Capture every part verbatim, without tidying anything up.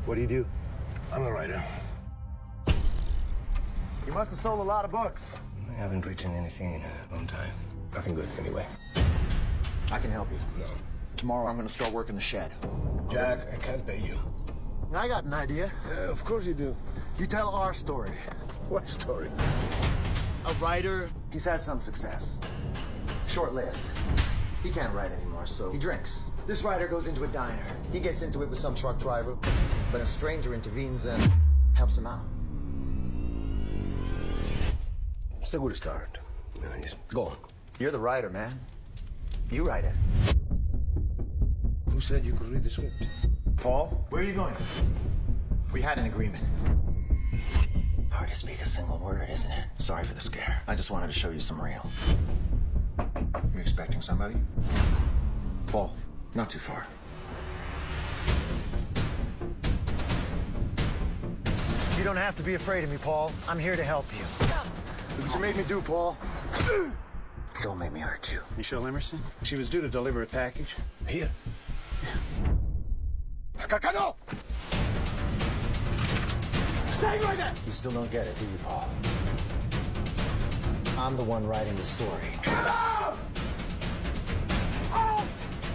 What do you do? I'm a writer. You must have sold a lot of books. I haven't written anything in a long time. Nothing good, anyway. I can help you. No. Tomorrow I'm gonna start work in the shed. Jack, I can't pay you. I got an idea. Uh, of course you do. You tell our story. What story? A writer. He's had some success. Short-lived. He can't write anymore, so he drinks. This writer goes into a diner. He gets into it with some truck driver, but a stranger intervenes and helps him out. It's a good start. Nice. Go on. You're the writer, man. You write it. Who said you could read the script? Paul? Where are you going? We had an agreement. Hard to speak a single word, isn't it? Sorry for the scare. I just wanted to show you some real. You expecting somebody? Paul, not too far. You don't have to be afraid of me, Paul. I'm here to help you. Look what you made me do, Paul. Don't make me hurt you. Michelle Emerson? She was due to deliver a package. Here. Cacano! Stay right there! You still don't get it, do you, Paul? I'm the one writing the story. Come on! Out!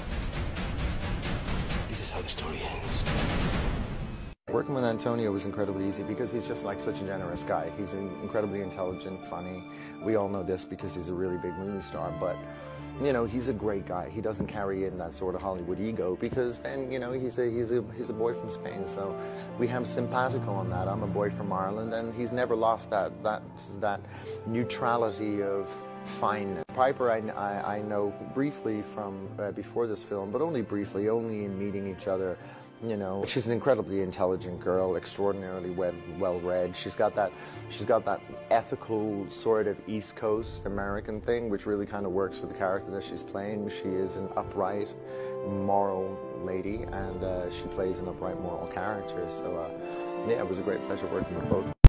This is how the story ends. Working with Antonio was incredibly easy because he's just like such a generous guy. He's incredibly intelligent, funny. We all know this because he's a really big movie star, but you know, he's a great guy. He doesn't carry in that sort of Hollywood ego because then, you know, he's a he's a he's a boy from Spain. So we have simpatico on that. I'm a boy from Ireland, and he's never lost that that that neutrality of fineness. Piper, I, I, I know briefly from uh, before this film, but only briefly, only in meeting each other. You know, she's an incredibly intelligent girl, extraordinarily well, well-read. She's got that, she's got that ethical sort of East Coast American thing, which really kind of works for the character that she's playing. She is an upright, moral lady, and uh, she plays an upright, moral character. So, uh, yeah, it was a great pleasure working with both.